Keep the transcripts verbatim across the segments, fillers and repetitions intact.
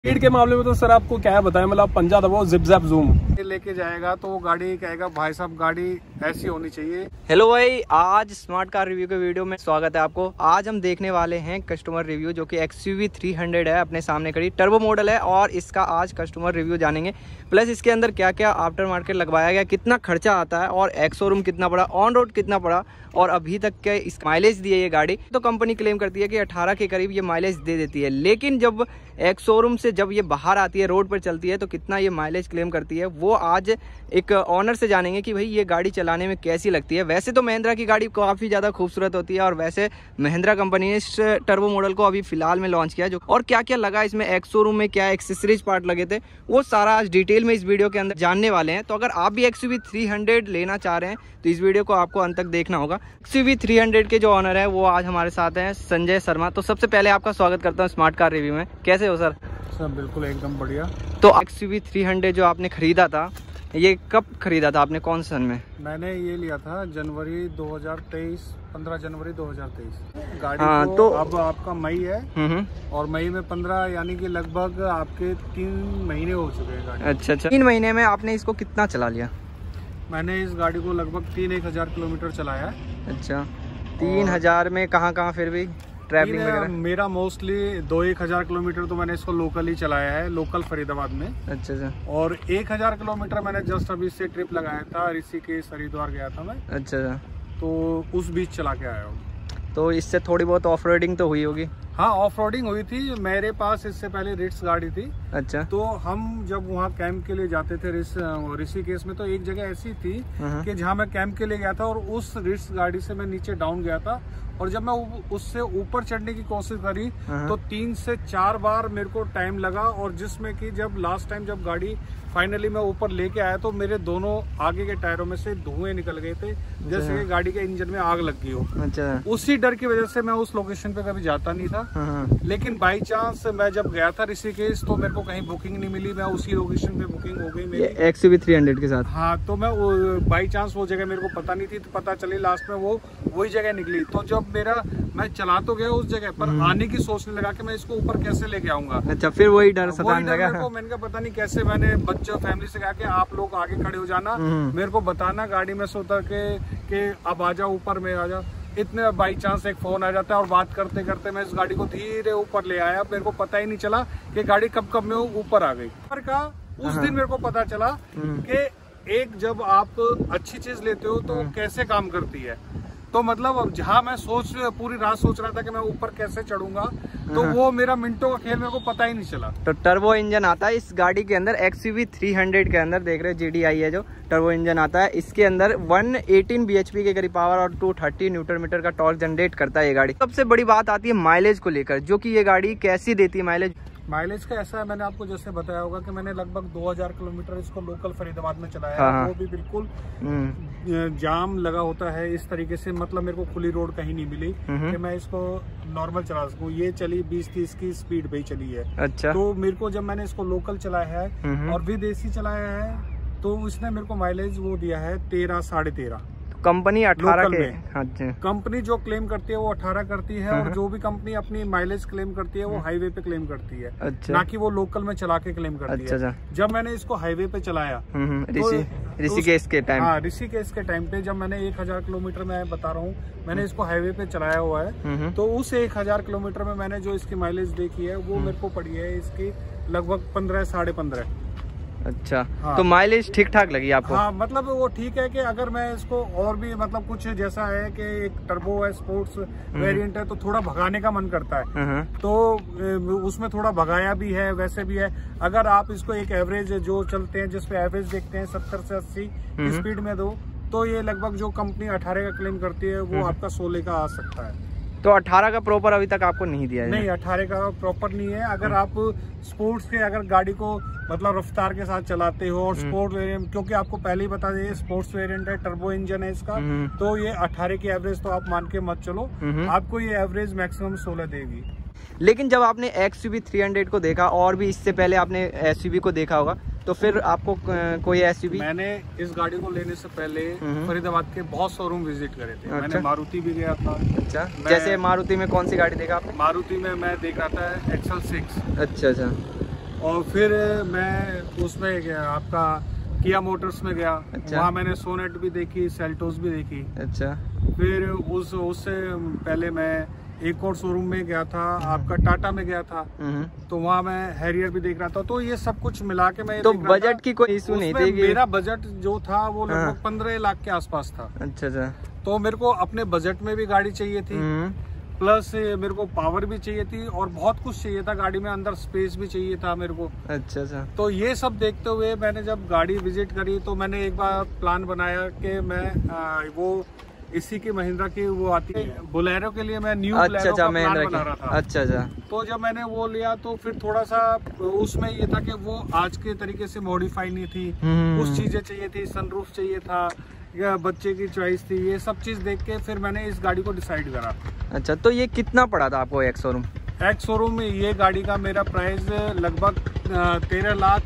Speed के मामले में तो सर आपको क्या है बताएं, मतलब पंजा दबाओ जिप जैप जूम लेके जाएगा तो वो गाड़ी कहेगा भाई साहब गाड़ी ऐसी होनी चाहिए। हेलो भाई, आज स्मार्ट कार रिव्यू के वीडियो में स्वागत है आपको। आज हम देखने वाले हैं कस्टमर रिव्यू, जो कि X U V three hundred है, अपने सामने खड़ी टर्बो मॉडल है और इसका आज कस्टमर रिव्यू जानेंगे। प्लस इसके अंदर क्या क्या आफ्टर मार्केट लगवाया गया, कितना खर्चा आता है और एक्स शोरूम कितना पड़ा, ऑन रोड कितना पड़ा और अभी तक के इस माइलेज दिए ये गाड़ी। तो कंपनी क्लेम करती है कि अठारह के करीब ये माइलेज दे देती है, लेकिन जब एक्स शोरूम से जब ये बाहर आती है, रोड पर चलती है, तो कितना ये माइलेज क्लेम करती है वो आज एक ऑनर से जानेंगे कि भाई ये गाड़ी चलाने में कैसी लगती है। वैसे तो महिंद्रा की गाड़ी काफ़ी ज़्यादा खूबसूरत होती है और वैसे महिंद्रा कंपनी ने इस टर्बो मॉडल को अभी फिलहाल में लॉन्च किया, जो और क्या क्या लगा इसमें, एक्स शोरूम में क्या एक्सेसरीज पार्ट लगे थे, वो सारा आज डिटेल में इस वीडियो के अंदर जानने वाले हैं। तो अगर आप भी X U V three hundred लेना चाह रहे हैं तो इस वीडियो को आपको अंत तक देखना होगा। X U V three hundred के जो ऑनर है वो आज हमारे साथ हैं, संजय शर्मा। तो सबसे पहले आपका स्वागत करता हूँ स्मार्ट कार रिव्यू में। कैसे हो सर? सर बिल्कुल एकदम बढ़िया। तो X U V three hundred जो आपने खरीदा था, ये कब खरीदा था आपने, कौन सन में? मैंने ये लिया था जनवरी दो हज़ार तेईस, पंद्रह जनवरी दो हज़ार तेईस। गाड़ी हाँ, को तो अब आपका मई है हम्म और मई में पंद्रह यानी कि लगभग आपके तीन महीने हो चुके हैं गाड़ी। अच्छा अच्छा, तीन महीने में आपने इसको कितना चला लिया? मैंने इस गाड़ी को लगभग तीन एक हजार किलोमीटर चलाया है। अच्छा, तीन हजार में कहाँ कहाँ फिर भी ट्रैवलिंग वगैरह? मेरा मोस्टली दो एक हजार किलोमीटर तो मैंने इसको लोकल ही चलाया है, लोकल फरीदाबाद में। अच्छा अच्छा। और एक हजार किलोमीटर मैंने जस्ट अभी से ट्रिप लगाया था, ऋषिकेश हरिद्वार गया था मैं। अच्छा अच्छा, तो उस बीच चला के आया हूँ। तो इससे थोड़ी बहुत ऑफ रोडिंग तो हुई होगी? हाँ, ऑफ रोडिंग हुई थी। मेरे पास इससे पहले रिट्स गाड़ी थी। अच्छा। तो हम जब वहाँ कैंप के लिए जाते थे ऋषिकेश में, तो एक जगह ऐसी थी कि जहाँ मैं कैंप के लिए गया था और उस रिट्स गाड़ी से मैं नीचे डाउन गया था और जब मैं उससे ऊपर चढ़ने की कोशिश करी तो तीन से चार बार मेरे को टाइम लगा। और जिसमें कि जब लास्ट टाइम जब गाड़ी फाइनली मैं ऊपर लेके आया तो मेरे दोनों आगे के टायरों में से धुएं निकल गए थे, जैसे कि गाड़ी के इंजन में आग लग गई हो। अच्छा। उसी डर की वजह से मैं उस लोकेशन पे कभी जाता नहीं था। लेकिन बाई चांस मैं जब गया था ऋषिकेश तो मेरे को कहीं बुकिंग नहीं मिली, मैं उसी लोकेशन पे बुकिंग हो गई मेरी X U V three hundred के साथ। हाँ, तो मैं बाई चांस वो जगह मेरे को पता नहीं थी, तो पता चली लास्ट में वो वही जगह निकली। तो जब मेरा मैं चला तो गया उस जगह पर, आने की सोचने लगा कि मैं इसको ऊपर कैसे लेके आऊंगा। अच्छा, फिर वही डर सताने लगा। मैंने कहा पता नहीं कैसे, मैंने बच्चों फैमिली से कहा कि आप लोग आगे खड़े हो जाना, मेरे को बताना गाड़ी में से उतर के कि अब आ जाओ ऊपर में आ जाओ। इतने बाई चांस एक फोन आ जाता है और बात करते करते मैं इस गाड़ी को धीरे ऊपर ले आया। मेरे को पता ही नहीं चला कि गाड़ी कब कब में ऊपर आ गई। पर का उस दिन मेरे को पता चला कि एक जब आप अच्छी चीज लेते हो तो कैसे काम करती है। तो मतलब जहाँ मैं सोच पूरी रात सोच रहा था कि मैं ऊपर कैसे चढ़ूंगा, तो वो मेरा मिनटों का खेल मेरे को पता ही नहीं चला। तो टर्बो इंजन आता है इस गाड़ी के अंदर, X U V three hundred के अंदर। देख रहे हो जी डी आई है जो टर्बो इंजन आता है, इसके अंदर one eighteen B H P के करीब पावर और टू थर्टी न्यूटन मीटर का टॉर्क जनरेट करता है ये गाड़ी। सबसे बड़ी बात आती है माइलेज को लेकर, जो कि ये गाड़ी कैसी देती है माइलेज? माइलेज का ऐसा है, मैंने आपको जैसे बताया होगा कि मैंने लगभग दो हज़ार किलोमीटर इसको लोकल फरीदाबाद में चलाया। हाँ। वो भी बिल्कुल जाम लगा होता है इस तरीके से, मतलब मेरे को खुली रोड कहीं नहीं मिली कि मैं इसको नॉर्मल चला सकूं। ये चली बीस तीस की स्पीड पे ही चली है। अच्छा। तो मेरे को जब मैंने इसको लोकल चलाया है और भी देसी चलाया है तो इसने मेरे को माइलेज वो दिया है तेरह साढ़े तेरह। कंपनी अठारह के, अच्छा। कंपनी जो क्लेम करती है वो अठारह करती है और जो भी कंपनी अपनी माइलेज क्लेम करती है वो हाईवे पे क्लेम करती है। अच्छा। ना कि वो लोकल में चला के क्लेम करती अच्छा, है। जब मैंने इसको हाईवे पे चलाया ऋषिकेश के टाइम, हाँ ऋषिकेश के टाइम पे जब मैंने एक हजार किलोमीटर में बता रहा हूँ मैंने इसको हाईवे पे चलाया हुआ है, तो उस एक हजार किलोमीटर में मैंने जो इसकी माइलेज देखी है वो मेरे को पड़ी है इसकी लगभग पंद्रह साढ़े पंद्रह। अच्छा। हाँ। तो माइलेज ठीक ठाक लगी आपको? हाँ, मतलब वो ठीक है कि अगर मैं इसको और भी मतलब कुछ जैसा है कि एक टर्बो है, स्पोर्ट्स वेरिएंट है, तो थोड़ा भगाने का मन करता है, तो उसमें थोड़ा भगाया भी है, वैसे भी है। अगर आप इसको एक एवरेज जो चलते हैं जिसपे एवरेज देखते हैं सत्तर से अस्सी की स्पीड में दो, तो ये लगभग जो कंपनी अठारह का क्लेम करती है वो आपका सोलह का आ सकता है। तो अठारह का प्रॉपर अभी तक आपको नहीं दिया है? नहीं, अठारह का प्रॉपर नहीं है। अगर आप स्पोर्ट्स के अगर गाड़ी को मतलब रफ्तार के साथ चलाते हो और स्पोर्ट वेरिएंट, क्योंकि आपको पहले ही बता दें स्पोर्ट्स वेरिएंट है, टर्बो इंजन है इसका, तो ये अठारह की एवरेज तो आप मान के मत चलो, आपको ये एवरेज मैक्सिमम सोलह देगी। लेकिन जब आपने X U V three hundred को देखा और भी इससे पहले आपने एस यू वी को देखा होगा, तो फिर आपको कोई एस यू वी? मैंने इस गाड़ी को लेने से पहले फरीदाबाद के बहुत शोरूम विजिट करे थे। अच्छा। मैंने मारुति भी गया था। अच्छा। जैसे मारुति में कौन सी गाड़ी देखा आपने? मारुति में मैं देख रहा था एक्सल सिक्स। अच्छा अच्छा। और फिर मैं उसमें गया आपका किया मोटर्स में गया। अच्छा। वहाँ मैंने सोनेट भी देखी, सेल्टोस भी देखी। अच्छा। फिर उस उससे पहले मैं एक और शोरूम में गया था, आपका टाटा में गया था, तो वहाँ मैं हैरियर भी देख रहा था। तो ये सब कुछ मिला के मैं तो बजट की कोई इशू नहीं थी? मेरा बजट जो था वो लगभग पंद्रह लाख के आसपास था। अच्छा अच्छा। तो मेरे को अपने बजट में भी गाड़ी चाहिए थी, प्लस मेरे को पावर भी चाहिए थी और बहुत कुछ चाहिए था गाड़ी में, अंदर स्पेस भी चाहिए था मेरे को। अच्छा अच्छा। तो ये सब देखते हुए मैंने जब गाड़ी विजिट करी तो मैंने एक बार प्लान बनाया कि मैं आ, वो इसी की महिंद्रा की वो आती है बोलेरो के लिए मैं न्यू अच्छा अच्छा प्लान बना रहा था। अच्छा अच्छा। तो जब मैंने वो लिया तो फिर थोड़ा सा उसमें ये था कि वो आज के तरीके से मॉडिफाई नहीं थी, कुछ चीजें चाहिए थी, सनरूफ चाहिए था या बच्चे की चॉइस थी, ये सब चीज देख के फिर मैंने इस गाड़ी को डिसाइड करा। अच्छा, तो ये कितना पड़ा था आपको एक्स शोरूम? एक्स शोरूम में ये गाड़ी का मेरा प्राइस लगभग तेरह लाख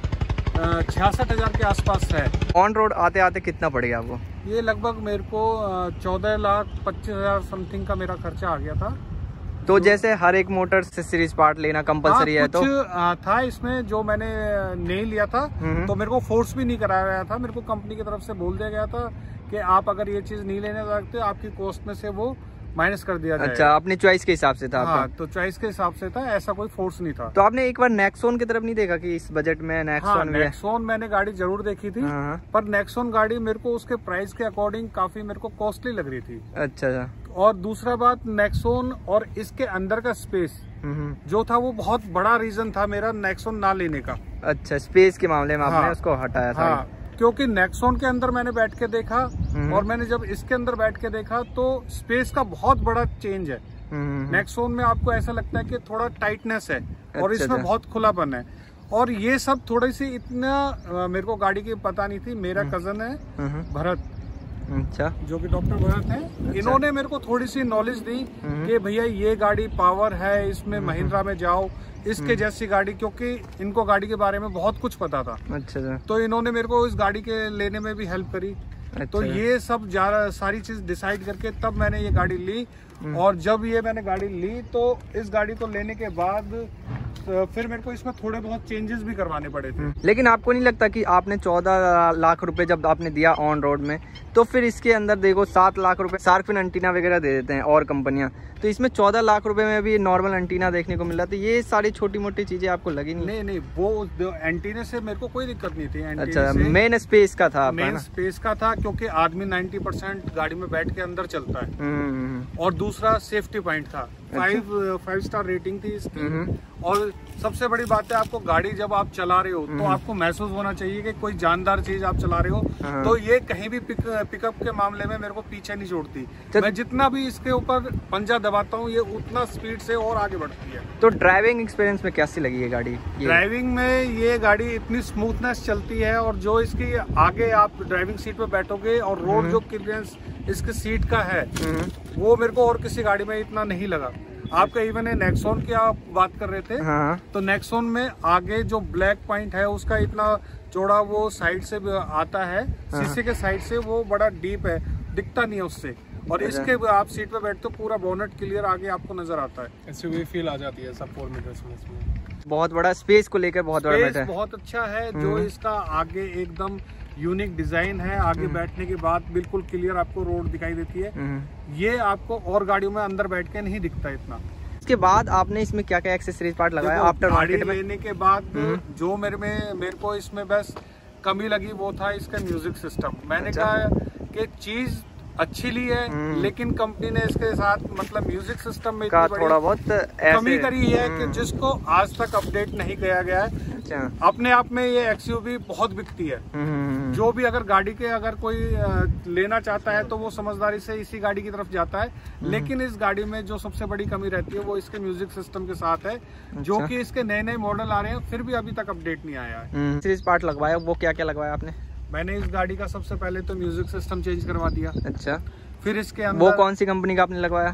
छियासठ हजार के आसपास है। ऑन रोड आते आते कितना पड़ गया आपको? ये लगभग मेरे को चौदह लाख पच्चीस हजार समथिंग का मेरा खर्चा आ गया था। तो जैसे हर एक मोटर से सीरीज पार्ट लेना कंपलसरी है? तो था इसमें जो मैंने नहीं लिया था तो मेरे को फोर्स भी नहीं कराया गया था, मेरे को कंपनी की तरफ से बोल दिया गया था कि आप अगर ये चीज नहीं लेने लगते आपकी कॉस्ट में से वो माइनस कर दिया जाएगा। अच्छा, अपनी चॉइस के हिसाब से था आपका? हाँ, तो चॉइस के हिसाब से था, ऐसा कोई फोर्स नहीं था। तो आपने एक बार नेक्सॉन की तरफ नहीं देखा कि इस बजट में नेक्सॉन? हाँ, नेक्सॉन मैंने गाड़ी जरूर देखी थी। हाँ। पर नेक्सॉन गाड़ी मेरे को उसके प्राइस के अकॉर्डिंग काफी मेरे को कॉस्टली लग रही थी। अच्छा अच्छा। और दूसरा बात, नेक्सॉन और इसके अंदर का स्पेस जो था वो बहुत बड़ा रीजन था मेरा नेक्सॉन ना लेने का। अच्छा, स्पेस के मामले में आपने उसको हटाया था? हाँ, क्योंकि नेक्सॉन के अंदर मैंने बैठ के देखा और मैंने जब इसके अंदर बैठ के देखा तो स्पेस का बहुत बड़ा चेंज है। नेक्सॉन में आपको ऐसा लगता है कि थोड़ा टाइटनेस है और अच्छा, इसमें बहुत खुलापन है, और ये सब थोड़ी सी इतना मेरे को गाड़ी की पता नहीं थी। मेरा कजन है भरत, अच्छा, जो कि डॉक्टर भरत है। अच्छा। इन्होंने मेरे को थोड़ी सी नॉलेज दी कि भैया ये गाड़ी पावर है, इसमें महिंद्रा में जाओ, इसके जैसी गाड़ी, क्योंकि इनको गाड़ी के बारे में बहुत कुछ पता था। अच्छा। तो इन्होंने मेरे को इस गाड़ी के लेने में भी हेल्प करी। अच्छा। तो ये सब सारी चीज डिसाइड करके तब मैंने ये गाड़ी ली, और जब ये मैंने गाड़ी ली तो इस गाड़ी को लेने के बाद तो फिर मेरे को इसमें थोड़े बहुत चेंजेस भी करवाने पड़े थे। लेकिन आपको नहीं लगता कि आपने चौदह लाख रुपए जब आपने दिया ऑन रोड में, तो फिर इसके अंदर देखो सात लाख रुपए शार्क फिन एंटीना वगैरह दे देते हैं और कंपनियां, तो इसमें चौदह लाख रुपए में भी नॉर्मल एंटीना देखने को मिल रहा था। ये सारी छोटी मोटी चीजें आपको लगी नहीं? नहीं नहीं, वो एंटीना से मेरे को कोई दिक्कत नहीं थी। अच्छा, मेन स्पेस का था? मेन स्पेस का था, क्योंकि आदमी नब्बे परसेंट गाड़ी में बैठ के अंदर चलता है। और दूसरा सेफ्टी पॉइंट था, फाइव फाइव स्टार रेटिंग थी इसकी। और सबसे बड़ी बात है, आपको गाड़ी जब आप चला रहे हो तो आपको महसूस होना चाहिए कि कोई जानदार चीज आप चला रहे हो। तो ये कहीं भी पिक, पिकअप के मामले में मेरे को पीछे नहीं छोड़ती। मैं जितना भी इसके ऊपर पंजा दबाता हूँ ये उतना स्पीड से और आगे बढ़ती है। तो ड्राइविंग एक्सपीरियंस में कैसी लगी ये गाड़ी? ड्राइविंग में ये गाड़ी इतनी स्मूथनेस चलती है, और जो इसकी आगे आप ड्राइविंग सीट पे बैठोगे और रोड जो क्लियरेंस इसके सीट का है वो मेरे को और किसी गाड़ी में इतना नहीं लगा। आपका इवन नेक्सॉन की आप बात कर रहे थे, हाँ। तो नेक्सॉन में आगे जो ब्लैक पॉइंट है उसका इतना चौड़ा वो साइड से आता है, हाँ। शीशे के साइड से वो बड़ा डीप है, दिखता नहीं है उससे। और इसके आप सीट पे बैठते हो पूरा बोनेट क्लियर आगे आपको नजर आता है, एसयूवी फील आ जाती है सब फोर मीटर्स में। इसमें बहुत बड़ा स्पेस को लेकर बहुत बड़ा है, बहुत अच्छा है। जो इसका आगे एकदम यूनिक डिजाइन है, आगे बैठने के बाद बिल्कुल क्लियर आपको रोड दिखाई देती है। ये आपको और गाड़ियों में अंदर बैठ के नहीं दिखता इतना। इसके बाद आपने इसमें क्या क्या एक्सेसरीज पार्ट लगाया आफ्टर मार्केट में? लेने के बाद जो मेरे में मेरे को इसमें बस कमी लगी वो था इसका म्यूजिक सिस्टम। मैंने कहा कि चीज अच्छी ली है, लेकिन कंपनी ने इसके साथ मतलब म्यूजिक सिस्टम में का थोड़ा बहुत कमी करी है कि जिसको आज तक अपडेट नहीं किया गया है। अच्छा। अपने आप में ये एक्सयूवी बहुत बिकती है। जो भी अगर गाड़ी के अगर कोई लेना चाहता है तो वो समझदारी से इसी गाड़ी की तरफ जाता है, लेकिन इस गाड़ी में जो सबसे बड़ी कमी रहती है वो इसके म्यूजिक सिस्टम के साथ है। अच्छा। जो कि इसके नए नए मॉडल आ रहे हैं फिर भी अभी तक अपडेट नहीं आया है। सीरीज पार्ट लगवाया, वो क्या क्या लगवाया आपने? मैंने इस गाड़ी का सबसे पहले तो म्यूजिक सिस्टम चेंज करवा दिया। अच्छा। फिर इसके अंदर वो कौन सी कंपनी का आपने लगवाया?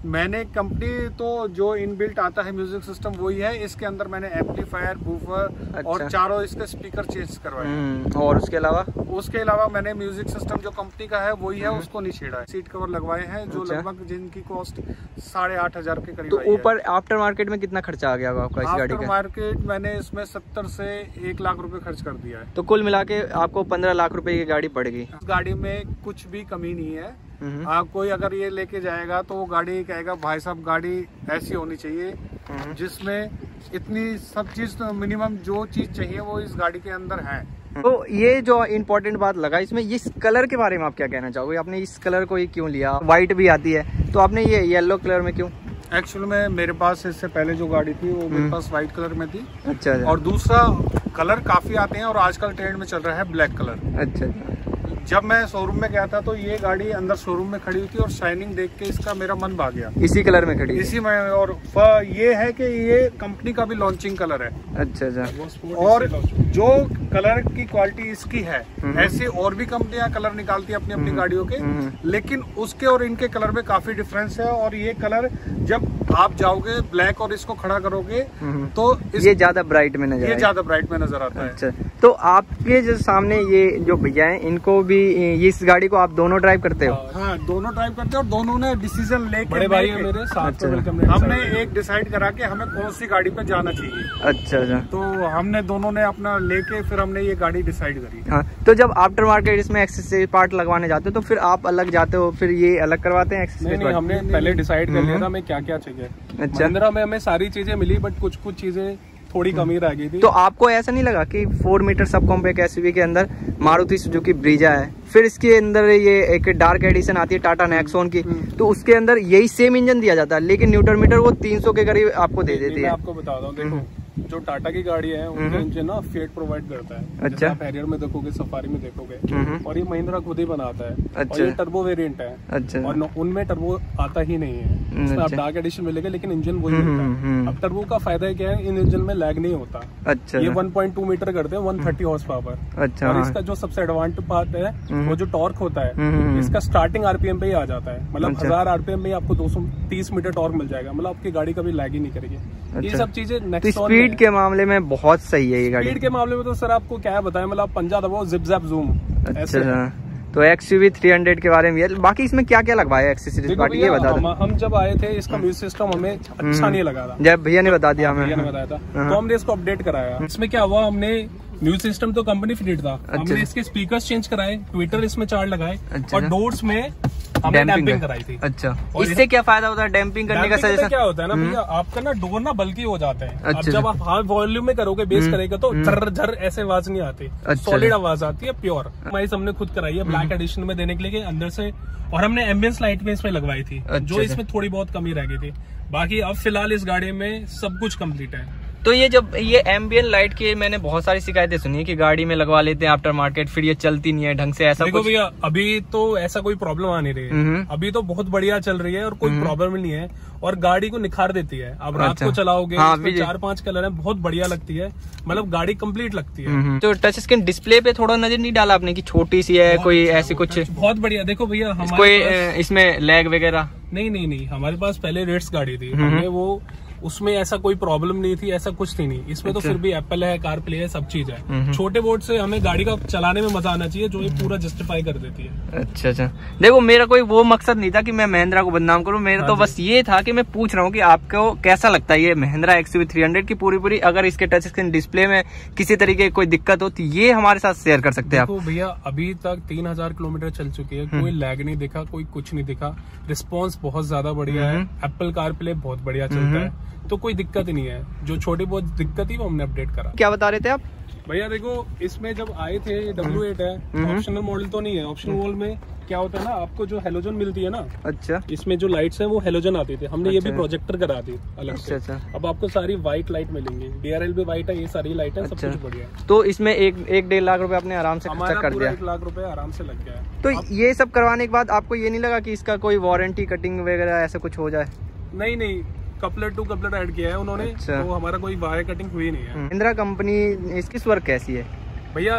मैंने कंपनी तो जो इनबिल्ट आता है म्यूजिक सिस्टम वही है। इसके अंदर मैंने एम्पलीफायर, बूफर अच्छा। और चारों इसके स्पीकर चेंज करवाए। और उसके अलावा उसके अलावा मैंने म्यूजिक सिस्टम जो कंपनी का है वही है, उसको नहीं छेड़ा है। सीट कवर लगवाए हैं जो अच्छा। लगभग जिनकी कॉस्ट साढ़े आठ हजार के करीब। तो ऊपर आफ्टर मार्केट में कितना खर्चा आ गया आपका इस गाड़ी का? आफ्टर मार्केट मैंने इसमें सत्तर से एक लाख रुपए खर्च कर दिया है। तो कुल मिला के आपको पंद्रह लाख रुपए की गाड़ी पड़ेगी। इस गाड़ी में कुछ भी कमी नहीं है। आप कोई अगर ये लेके जाएगा तो वो गाड़ी कहेगा भाई साहब गाड़ी ऐसी होनी चाहिए जिसमें इतनी सब चीज तो मिनिमम जो चीज चाहिए वो इस गाड़ी के अंदर है। तो ये जो इम्पोर्टेंट बात लगा इसमें, इस कलर के बारे में आप क्या कहना चाहोगे? आपने इस कलर को ही क्यों लिया? व्हाइट भी आती है तो आपने ये येलो कलर में क्यों? एक्चुअली में मेरे पास इससे पहले जो गाड़ी थी वो मेरे पास व्हाइट कलर में थी। अच्छा। और दूसरा कलर काफी आते हैं और आजकल ट्रेंड में चल रहा है ब्लैक कलर। अच्छा। जब मैं शोरूम में गया था तो ये गाड़ी अंदर शोरूम में खड़ी हुई थी और शाइनिंग देख के इसका मेरा मन भाग गया। इसी कलर में खड़ी? इसी में। और ये है कि ये कंपनी का भी लॉन्चिंग कलर है। अच्छा अच्छा। और जो कलर की क्वालिटी इसकी है, ऐसे और भी कंपनियां कलर निकालती है अपनी अपनी गाड़ियों के, लेकिन उसके और इनके कलर में काफी डिफरेंस है। और ये कलर जब आप जाओगे ब्लैक और इसको खड़ा करोगे तो इस, ये ज्यादा ब्राइट में नजर ये ज्यादा ब्राइट में नजर आता है। अच्छा। तो आपके जो सामने ये जो भैया है इनको भी इस गाड़ी को आप दोनों ड्राइव करते हो? हाँ, दोनों ड्राइव करते हैं और दोनों ने डिसीजन लेके, बड़े भाई है मेरे साथ। अच्छा। हमने एक डिसाइड करा के हमें कौन सी गाड़ी पे जाना चाहिए। अच्छा अच्छा। तो हमने दोनों ने अपना लेके फिर हमने ये गाड़ी डिसाइड करी। हाँ, तो जब आफ्टर मार्केट इसमें एक्सेसरी पार्ट लगवाने जाते हो तो फिर आप अलग जाते हो, फिर ये अलग करवाते हैं एक्सेसरी पार्ट? हमने पहले डिसाइड कर लिया था हमें क्या क्या चाहिए। अच्छा। महिंद्रा में हमें सारी चीजें मिली बट कुछ कुछ चीजें थोड़ी कमी रह गई थी। तो आपको ऐसा नहीं लगा कि four metre sub compact SUV के अंदर मारुति सुजुकी ब्रीजा है, फिर इसके अंदर ये एक डार्क एडिशन आती है टाटा नेक्सॉन की, तो उसके अंदर यही सेम इंजन दिया जाता है लेकिन न्यूटन मीटर वो तीन सौ के करीब आपको दे देती है? आपको बताता हूँ, देखो जो टाटा की गाड़ी है उनका इंजन ना फिएट प्रोवाइड करता है। अच्छा। आप हैरियर में देखोगे, सफारी में देखोगे, और ये महिंद्रा खुद ही बनाता है। अच्छा। और ये टर्बो वेरिएंट है। अच्छा। और उनमें टर्बो आता ही नहीं है। इसमें आप डार्क एडिशन मिलेगा लेकिन इंजन वही मिलता है। अब टर्बो का फायदा क्या है, इन इंजन में लैग नहीं होता। अच्छा। ये वन पॉइंट टू मीटर करते हैं, वन थर्टी हॉर्स पावर। अच्छा। और इसका जो सबसे एडवांटेज पार्ट है वो जो टॉर्क होता है, इसका स्टार्टिंग आरपीएम पे ही आ जाता है। मतलब हजार आरपीएम में आपको दो सौ तीस मीटर टॉर्क मिल जाएगा। मतलब आपकी गाड़ी कभी लैग ही नहीं करेगी। ये सब चीजें नेक्सॉन स्पीड के मामले में बहुत सही है ये गाड़ी। स्पीड के मामले में तो सर आपको क्या बताएं, मतलब पंजा दबाओ जिप जैप जूम। अच्छा। तो एक्सयूवी थ्री हंड्रेड के बारे में बाकी इसमें क्या क्या लगवाया है एक्सेसरीज पार्ट, ये बता दो। हम जब आए थे इसका म्यूजिक सिस्टम हमें अच्छा नहीं लगा था। जब भैया ने बता दिया हमें, भैया ने बताया था तो हमने इसको अपडेट कराया। इसमें क्या हुआ, हमने म्यूजिक सिस्टम तो कंपनी फिटेड था। अच्छा। हमने इसके स्पीकर्स चेंज कराए, ट्विटर इसमें चार लगाए। अच्छा। और डोर्स में हमने डैम्पिंग कराई थी। अच्छा। इससे क्या फायदा होता है डैम्पिंग करने का? सजेशन क्या होता है ना भैया, आपका ना डोर ना बल्कि हो जाता है। अच्छा। अब जब आप हाई वॉल्यूम में करोगे, बेस करेगा तो झर झर ऐसे आवाज नहीं आती। सॉलिड आवाज आती है, प्योर। हमारी हमने खुद कराई है ब्लैक एडिशन में देने के लिए अंदर से, और हमने एम्बियंस लाइट में इसमें लगवाई थी। जो इसमें थोड़ी बहुत कमी रह गई थी। बाकी अब फिलहाल इस गाड़ी में सब कुछ कम्प्लीट है। तो ये जब ये एम्बियंट लाइट की मैंने बहुत सारी शिकायतें सुनी है कि गाड़ी में लगवा लेते हैं आफ्टर मार्केट, फिर ये चलती नहीं है ढंग से, ऐसा देखो भैया अभी तो ऐसा कोई प्रॉब्लम आ नहीं रही है। अभी तो बहुत बढ़िया चल रही है और कोई प्रॉब्लम नहीं है, और गाड़ी को निखार देती है। अब रात अच्छा। को चलाओगे, हाँ, चार पांच कलर है, बहुत बढ़िया लगती है। मतलब गाड़ी कंप्लीट लगती है। तो टच स्क्रीन डिस्प्ले पे थोड़ा नजर नहीं डाला आपने कि छोटी सी है कोई ऐसी कुछ? बहुत बढ़िया। देखो भैया कोई इसमें लैग वगैरह नहीं नहीं नहीं हमारे पास पहले रेट्स गाड़ी थी, हमने वो उसमें ऐसा कोई प्रॉब्लम नहीं थी, ऐसा कुछ थी नहीं। इसमें अच्छा। तो फिर भी एप्पल है, कार प्ले है, सब चीज है। छोटे बोर्ड से हमें गाड़ी का चलाने में मजा आना चाहिए, जो ये पूरा जस्टिफाई कर देती है। अच्छा अच्छा। देखो मेरा कोई वो मकसद नहीं था कि मैं महिंद्रा को बदनाम करूं, मेरा हाँ तो बस ये था कि मैं पूछ रहा हूँ कि आपको कैसा लगता है ये महिंद्रा एक्सयूवी थ्री हंड्रेड की पूरी पूरी, अगर इसके टच स्क्रीन डिस्प्ले में किसी तरीके की कोई दिक्कत हो तो ये हमारे साथ शेयर कर सकते हैं आप। भैया अभी तक तीन हजार किलोमीटर चल चुकी है, कोई लैग नहीं दिखा, कोई कुछ नहीं दिखा। रिस्पॉन्स बहुत ज्यादा बढ़िया है, एप्पल कार प्ले बहुत बढ़िया चलता है, तो कोई दिक्कत नहीं है। जो छोटी बहुत दिक्कत थी वो हमने अपडेट करा। क्या बता रहे थे आप भैया? देखो इसमें जब आए थे डब्ल्यू एट है, ऑप्शनल मॉडल तो नहीं है। ऑप्शनल मॉडल में क्या होता है ना, आपको जो हेलोजन मिलती है ना, अच्छा, इसमें जो लाइट्स हैं वो हेलोजन आती थी। हमने अच्छा। ये भी प्रोजेक्टर करा दी अलग से। अच्छा। अब आपको सारी व्हाइट लाइट मिलेंगी, डीआरएल भी व्हाइट है, ये सारी लाइट है। अच्छा। सब कुछ बढ़िया है। तो इसमें एक एक डेढ़ लाख रुपए आपने आराम से खर्चा कर दिया? एक लाख रुपए आराम से लग गया। तो ये सब करवाने के बाद आपको ये नहीं लगा कि इसका कोई वारंटी कटिंग वगैरह ऐसा कुछ हो जाए? नहीं नहीं, कपलर टू कपलर ऐड किया है उन्होंने। अच्छा। तो हमारा कोई वायर कटिंग हुई नहीं है। महिंद्रा कंपनी इसकी वर्क कैसी है भैया?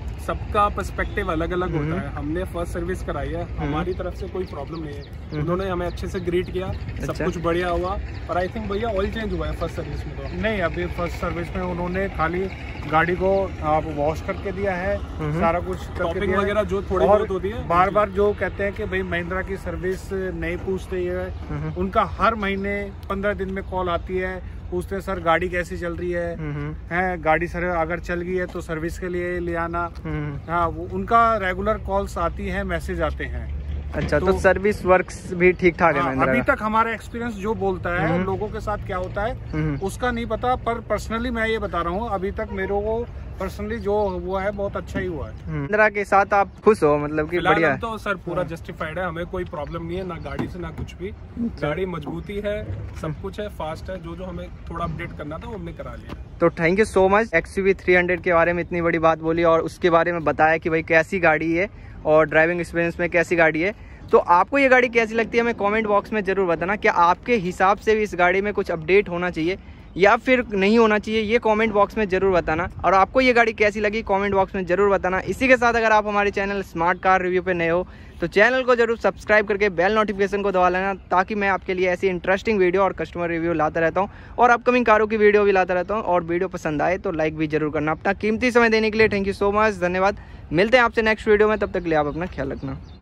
सबका पर्सपेक्टिव अलग अलग होता है। हमने फर्स्ट सर्विस कराई है, हमारी तरफ से कोई प्रॉब्लम नहीं है। उन्होंने हमें अच्छे से ग्रीट किया, सब अच्छा। कुछ बढ़िया हुआ। और आई थिंक भैया ऑयल चेंज हुआ है फर्स्ट सर्विस में तो? नहीं, अभी फर्स्ट सर्विस में उन्होंने खाली गाड़ी को आप वॉश करके दिया है, सारा कुछ टॉपिंग वगैरह जो थोड़ी बहुत होती है। बार बार जो कहते हैं कि भाई महिंद्रा की सर्विस नहीं पूछते है, उनका हर महीने पंद्रह दिन में कॉल आती है, पूछते हैं सर गाड़ी कैसी चल रही है, है गाड़ी सर अगर चल गई है तो सर्विस के लिए ले आना। हाँ, वो उनका रेगुलर कॉल्स आती हैं, मैसेज आते हैं। अच्छा, तो, तो सर्विस वर्क्स भी ठीक ठाक है? हाँ, अभी तक हमारा एक्सपीरियंस जो बोलता है, लोगों के साथ क्या होता है उसका नहीं पता, पर पर्सनली मैं ये बता रहा हूँ, अभी तक मेरे को पर्सनली जो हुआ है बहुत अच्छा ही हुआ है। महिंद्रा के साथ आप खुश हो? मतलब कि बढ़िया है तो सर, पूरा जस्टिफाइड है, हमें कोई प्रॉब्लम नहीं है, ना गाड़ी से ना कुछ भी। गाड़ी मजबूती है, सब कुछ है, फास्ट है, जो जो हमें थोड़ा अपडेट करना था वो हमने करा लिया। तो thank you so much. X U V three hundred के बारे में इतनी बड़ी बात बोली और उसके बारे में बताया कि भाई कैसी गाड़ी है और ड्राइविंग एक्सपीरियंस में कैसी गाड़ी है। तो आपको ये गाड़ी कैसी लगती है हमें कमेंट बॉक्स में जरूर बताना। क्या आपके हिसाब से भी इस गाड़ी में कुछ अपडेट होना चाहिए या फिर नहीं होना चाहिए, ये कमेंट बॉक्स में जरूर बताना। और आपको ये गाड़ी कैसी लगी कमेंट बॉक्स में जरूर बताना। इसी के साथ अगर आप हमारे चैनल स्मार्ट कार रिव्यू पे नए हो तो चैनल को जरूर सब्सक्राइब करके बेल नोटिफिकेशन को दबा लेना, ताकि मैं आपके लिए ऐसी इंटरेस्टिंग वीडियो और कस्टमर रिव्यू लाता रहता हूँ और अपकमिंग कारों की वीडियो भी लाता रहता हूँ। और वीडियो पसंद आए तो लाइक भी जरूर करना। अपना कीमती समय देने के लिए थैंक यू सो मच, धन्यवाद। मिलते हैं आपसे नेक्स्ट वीडियो में, तब तक के लिए आप अपना ख्याल रखना।